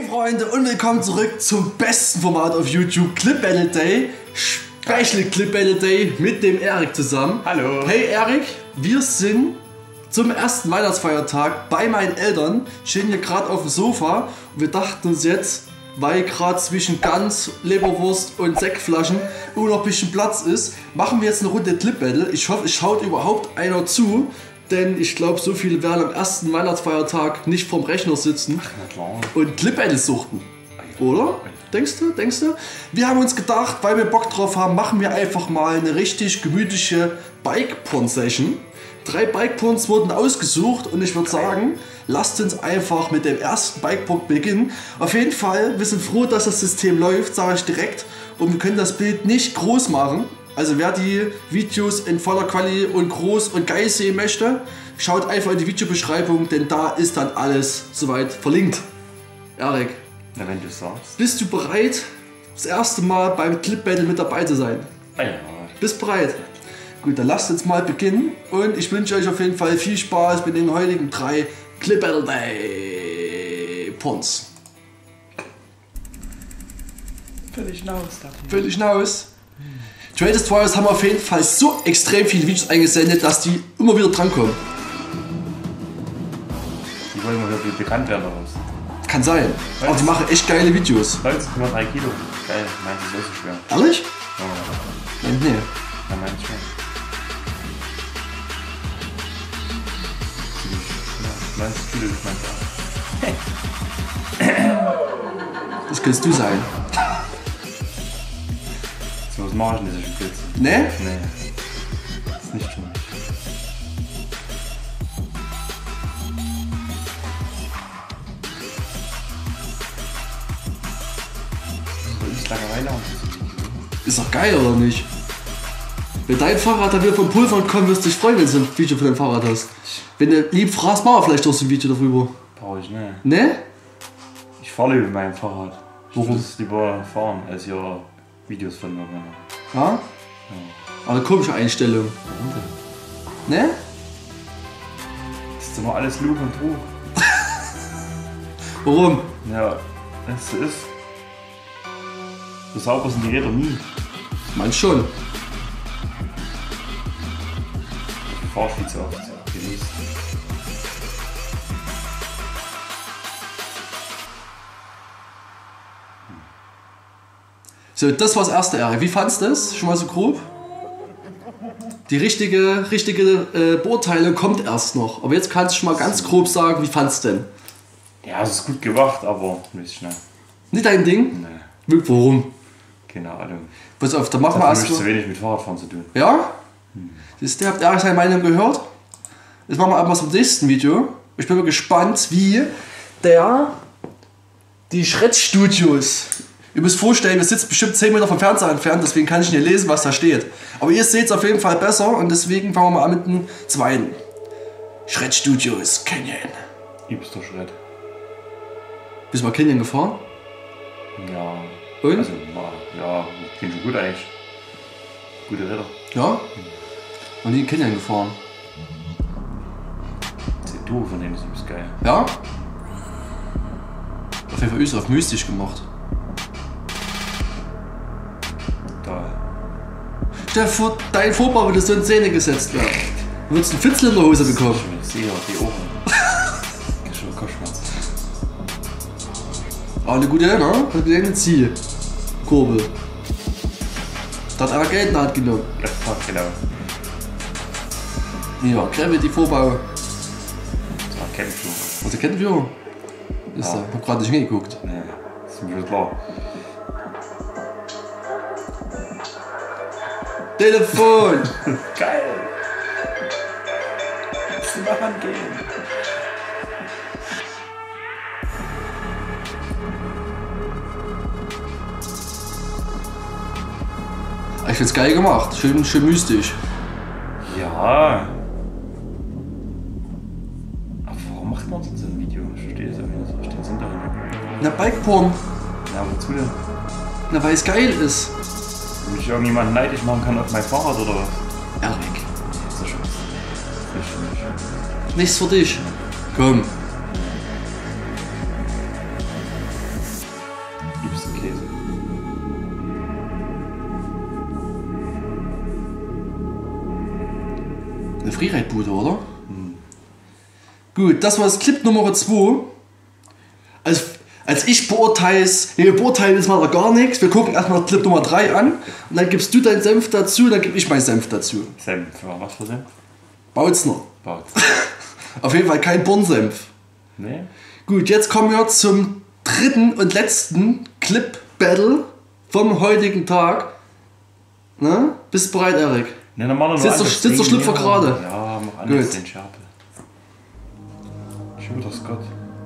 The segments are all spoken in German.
Hey Freunde und willkommen zurück zum besten Format auf YouTube, Clip Battle Day, Special Clip Battle Day mit dem Erik zusammen. Hallo. Hey Erik, wir sind zum ersten Weihnachtsfeiertag bei meinen Eltern, stehen hier gerade auf dem Sofa und wir dachten uns jetzt, weil gerade zwischen Gans, Leberwurst und Sektflaschen immer noch ein bisschen Platz ist, machen wir jetzt eine Runde Clip Battle. Ich hoffe, es schaut überhaupt einer zu. Denn ich glaube, so viele werden am ersten Weihnachtsfeiertag nicht vorm Rechner sitzen und Clip Battle suchten. Oder? Denkst du? Denkst du? Wir haben uns gedacht, weil wir Bock drauf haben, machen wir einfach mal eine richtig gemütliche Bike-Porn-Session. 3 Bike-Porns wurden ausgesucht und ich würde sagen, lasst uns einfach mit dem ersten Bike-Porn beginnen. Auf jeden Fall, wir sind froh, dass das System läuft, sage ich direkt. Und wir können das Bild nicht groß machen. Also wer die Videos in voller Quali und groß und geil sehen möchte, schaut einfach in die Videobeschreibung, denn da ist dann alles soweit verlinkt. Erik, na, wenn du sagst. Bist du bereit, das erste Mal beim Clip Battle mit dabei zu sein? Ja. Bist bereit? Gut, dann lasst uns mal beginnen und ich wünsche euch auf jeden Fall viel Spaß mit den heutigen 3 Clip Battle Day Porns. Völlig hinaus. Völlig hinaus. Greatest Warriors haben auf jeden Fall so extrem viele Videos eingesendet, dass die immer wieder drankommen. Die wollen mal wirklich bekannt werden oder was? Kann sein. Aber die machen echt geile Videos. 19,3 Kilo. Geil, meinst du, das ist so schwer? Ehrlich? Ja, Nee. ja meinst du schon. Ja, 90 Kilo ist mein Tag. Das kannst du sein. So, was mache ich denn diese Spitze? Ne? Nee. Das ist nicht schlimm. So ist Langeweile auch. Ist doch geil, oder nicht? Wenn dein Fahrrad dann wieder vom Pulver kommt, wirst du dich freuen, wenn du ein Video von deinem Fahrrad hast. Wenn du lieb fragst, machen wir vielleicht auch so ein Video darüber. Brauche ich nicht. Ne? Ich fahre lieber mit meinem Fahrrad. Ich Warum? würde es lieber fahren, als hier Videos von mir machen. Ja? Aber eine komische Einstellung. Warum denn? Ne? Das ist immer alles Lug und Trug. Warum? Ja, das so ist. So sauber sind die Räder nie. Ich mein schon. Ich fahre viel zu oft. Genießt. So, das war das erste, Erik. Wie fandest du das? Schon mal so grob? Die richtige Beurteilung kommt erst noch. Aber jetzt kannst du schon mal ganz grob sagen, wie fandest du denn? Ja, es ist gut gemacht, aber nicht schnell. Nicht dein Ding? Nee, Wirklich, warum? keine Ahnung. Pass auf, dann machen wir Das hat erst zu mal. wenig mit Fahrradfahren zu tun. Ja? Siehst du, habt ihr seine Meinung gehört? Jetzt machen wir einfach zum nächsten Video. Ich bin mal gespannt, wie die Schrettstudios. Ihr müsst vorstellen, wir sitzen bestimmt 10 Meter vom Fernseher entfernt, deswegen kann ich nicht lesen, was da steht. Aber ihr seht es auf jeden Fall besser und deswegen fangen wir mal an mit dem zweiten. Schrettstudios Canyon. Übster Schritt. Bist du mal Canyon gefahren? Ja. Und? Also, ja, ging schon gut eigentlich. Gute Räder. Ja? Und die Canyon gefahren. Die Tour von denen ist übelst geil. Ja? Auf jeden Fall übelst auf mystisch gemacht. Da. Stell dir vor, dein Vorbau würde so in Szene gesetzt werden. Du würdest einen Fitzel in der Hose bekommen. Ich sehe auch die Ohren. Das ist schon Kopfschmerz. Aber eine gute, ne? Hat gesehen, ein Ziel. Kurbel. Da hat einer Geld in der Hand genommen. Ja, genau. Ja, Gravity Vorbau. Das war Campflug. Also kennen wir? Ist Ja. da. Hab grad nicht hingeguckt. Nee, das ist mir schon klar. Telefon! Geil! Lass mal rangehen. Ich find's geil gemacht. Schön mystisch. Ja. Aber warum macht man so ein Video? Ich verstehe es irgendwie nicht. Ich verstehe den Sinn dahinter. Na, Bike-Porn. Ja, wozu denn? Na, weil es geil ist. Damit ich irgendjemanden neidisch machen kann auf mein Fahrrad oder was? Erik. Das ist schon. Nicht für mich. Nichts für dich. Komm. Käse. Eine Freeride-Bude, oder? Gut, das war das Clip Nummer 2. Als ich beurteile es, wir beurteilen jetzt mal gar nichts. Wir gucken erstmal Clip Nummer 3 an und dann gibst du deinen Senf dazu, dann gebe ich meinen Senf dazu. Senf, was für Senf? Bautzner. Bautzner. Auf jeden Fall kein Bornsenf. Nee. Gut, jetzt kommen wir zum dritten und letzten Clip-Battle vom heutigen Tag. Na? Bist du bereit, Erik? Ne, dann machen wir Sitzt der Schlüpfer gerade? Ja, mach anders Gut. den Scherbe. Schon wieder Scott.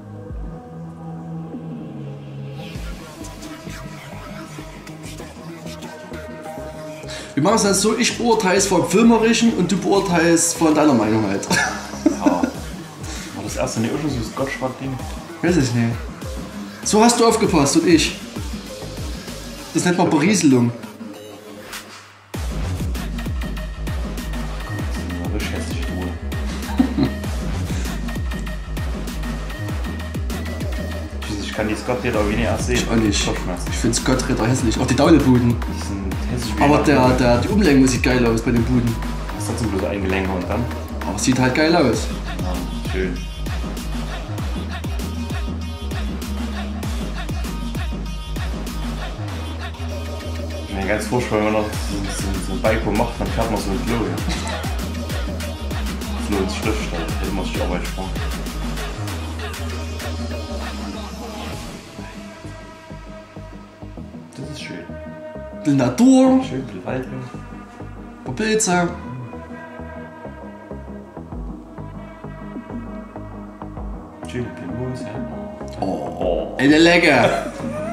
Wir machen es dann so, ich beurteile es vom Filmerischen und du beurteilst von deiner Meinung halt. Ja. War das erste nicht auch schon so das Gottschwart-Ding? Weiß ich nicht. So hast du aufgepasst und ich. Das nennt man Berieselung. Das ist hässlich Ruhe. Ich kann die Scott-Räder auch weniger sehen. Ich auch nicht. Kopfschmerzen. Ich finde Scott-Räder hässlich. Auch die Daulebuden. Die sind hässlich wie Aber Natur. die Umlenkung sieht geil aus bei den Buden. Das ist trotzdem bloß ein Gelenk und dann. Aber sieht halt geil aus. Ja, schön. Ja, ganz furchtbar, wenn man noch so ein Bike macht, dann fährt man so ein Klo. Ja. Flo ins Schrift, da hätte man sich auch mal sparen. Das ist schön. Die Natur, Schön, viel Wald. ein paar Pilze. Schön, viel Moos, ja. Oh, eine Lecke.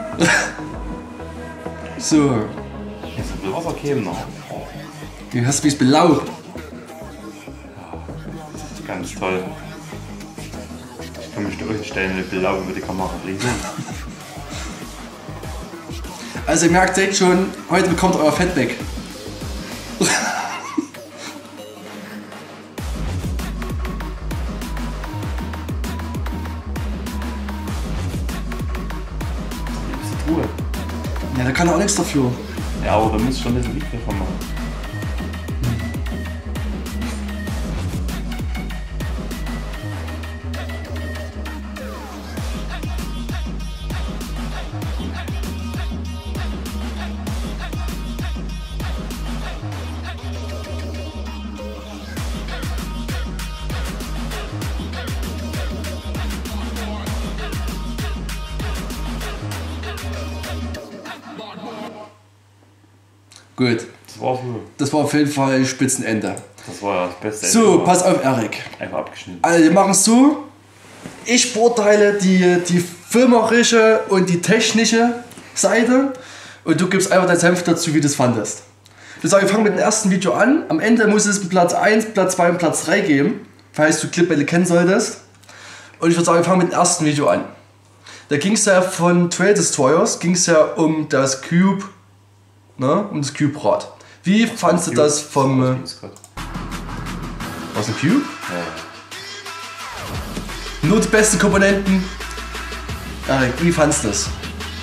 So, Jetzt ein bisschen Wasser kämen noch. du hast mich belaubt. Ganz toll. Ich kann mich da hinstellen und blau über die Kamera rieseln. Also ihr merkt echt schon, heute bekommt euer Fett weg. Ruhe. Ja, da kann er auch nichts dafür. Ja, aber da muss schon ein bisschen Licht davon machen. Gut, Das war so. das war auf jeden Fall ein Spitzenende. Das war ja das Beste. So, Ende. pass auf, Erik. Einfach abgeschnitten. Also wir machen es so, ich beurteile die filmerische und die technische Seite und du gibst einfach dein Senf dazu, wie du es fandest. Ich würde sagen, wir fangen mit dem ersten Video an. Am Ende muss es Platz 1, Platz 2 und Platz 3 geben, falls du Clipbälle kennen solltest. Und ich würde sagen, wir fangen mit dem ersten Video an. Da ging es ja von Trail Destroyers, ging es ja um das Cube, ne, um das Cube-Rad. Wie fandst du das vom... Was, ein Cube? Ja. Nur die besten Komponenten. Erik, wie fandest du das?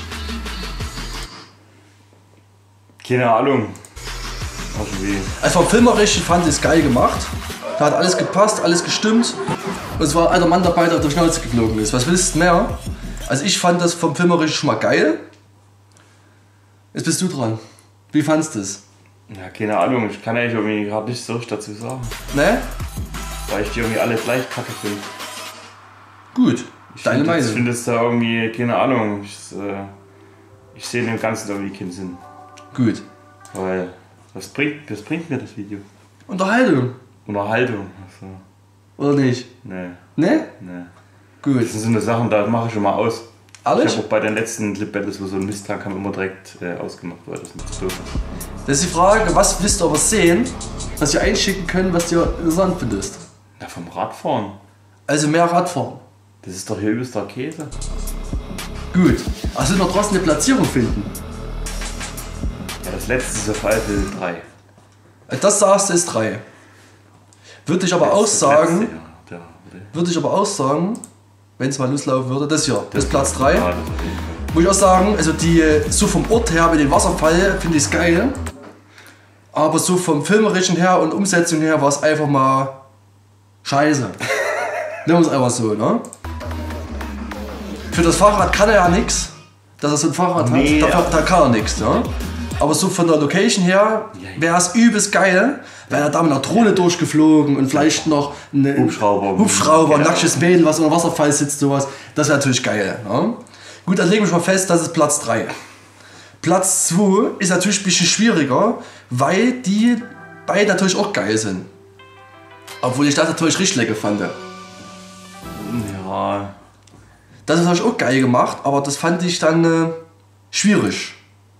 Keine Ahnung. War schon wie. Also vom Filmerischen fand ich es geil gemacht. Da hat alles gepasst, alles gestimmt. Und es war ein alter Mann dabei, der durch die Schnauze geflogen ist. Was willst du mehr? Also ich fand das vom Filmerischen schon mal geil. Jetzt bist du dran. Wie fandest du es? Ja, keine Ahnung. Ich kann eigentlich irgendwie gerade nicht so richtig dazu sagen. Ne? Weil ich die irgendwie alle gleich kacke finde. Gut. Deine Ich Meinung. finde es da irgendwie, keine Ahnung. Ich sehe dem Ganzen irgendwie keinen Sinn. Gut. Weil, was bringt mir das Video? Unterhaltung. Unterhaltung. Also, Oder nicht? nee, Ne? nee. Gut. Das sind so eine Sachen, da mache ich schon mal aus. Ich Alles? habe auch bei den letzten Clip-Battles, wo so ein Mist kam, immer direkt ausgemacht, weil das nicht so doof ist. Das ist die Frage, was willst du aber sehen, was wir einschicken können, was du interessant findest? Ja, vom Radfahren. Also mehr Radfahren. Das ist doch hier übelster Käse. Gut. Also noch trotzdem eine Platzierung finden. Ja, das letzte ist auf Alpel 3. Das sagst du ist 3. Würde ich aber auch sagen, Ja, würde ich aber auch sagen, wenn es mal loslaufen würde, das hier, das ist Platz 3. Ja, das auf jeden Fall. Muss ich auch sagen, also die so vom Ort her mit dem Wasserfall finde ich es geil. Aber so vom Filmerischen her und Umsetzung her war es einfach mal scheiße. Nehmen wir es einfach so, ne? Für das Fahrrad kann er ja nichts, dass er so ein Fahrrad hat. Da kann er nichts, ne? Aber so von der Location her wäre es übelst geil, wäre er da mit einer Drohne durchgeflogen und vielleicht noch ein Hubschrauber, ein nacktes Mädel, was unter Wasserfall sitzt, sowas. Das wäre natürlich geil. Ne? Gut, dann legen wir mal fest, das ist Platz 3. Platz 2 ist natürlich ein bisschen schwieriger, weil die beiden natürlich auch geil sind. Obwohl ich das natürlich richtig lecker fand. Ja. Das ist natürlich auch geil gemacht, aber das fand ich dann schwierig.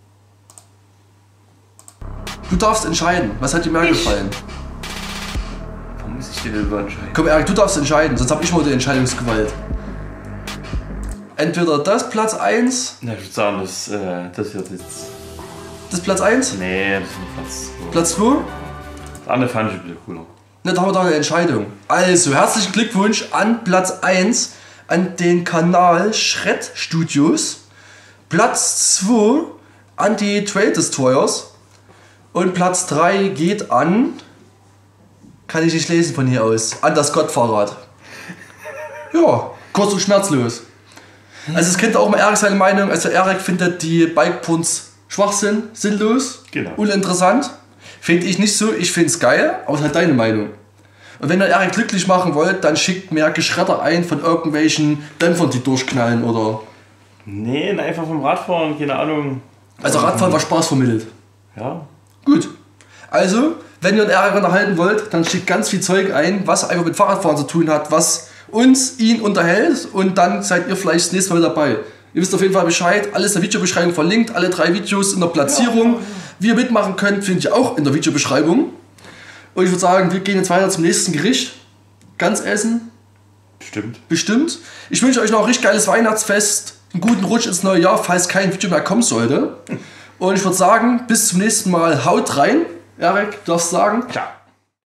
Du darfst entscheiden, was hat dir mehr gefallen? Warum muss ich dir denn entscheiden? Komm Erik, du darfst entscheiden, sonst habe ich mal die Entscheidungsgewalt. Entweder das Platz 1. Na, ich würde sagen, das wird jetzt. Das Platz 1? Nee, das ist Platz 2? Das andere fand ich ein bisschen cooler. Na, da haben wir da eine Entscheidung. Also, herzlichen Glückwunsch an Platz 1, an den Kanal Shred Studios. Platz 2 an die Trail Destroyers. Und Platz 3 geht an. Kann ich nicht lesen von hier aus. An das Gottfahrrad. Ja, kurz und schmerzlos. Also es könnte auch mal Erik seine Meinung. Also Erik findet die Bike-Punts Schwachsinn, sinnlos, uninteressant. Finde ich nicht so. Ich finde es geil, aber es ist halt deine Meinung. Und wenn ihr Erik glücklich machen wollt, dann schickt mir Geschredder ein von irgendwelchen Dämpfern, die durchknallen oder... Nee, einfach vom Radfahren, keine Ahnung. Also Radfahren war Spaß vermittelt. Ja. Gut. Also, wenn ihr einen Erik unterhalten wollt, dann schickt ganz viel Zeug ein, was einfach mit Fahrradfahren zu tun hat, was ihn unterhält und dann seid ihr vielleicht das nächste Mal dabei. Ihr wisst auf jeden Fall Bescheid, alles in der Videobeschreibung verlinkt, alle 3 Videos in der Platzierung. Wie ihr mitmachen könnt, findet ihr auch in der Videobeschreibung. Und ich würde sagen, wir gehen jetzt weiter zum nächsten Gericht. Gansessen. Bestimmt. Ich wünsche euch noch ein richtig geiles Weihnachtsfest, einen guten Rutsch ins neue Jahr, falls kein Video mehr kommen sollte. Und ich würde sagen, bis zum nächsten Mal. Haut rein. Erik, du darfst sagen. Ciao.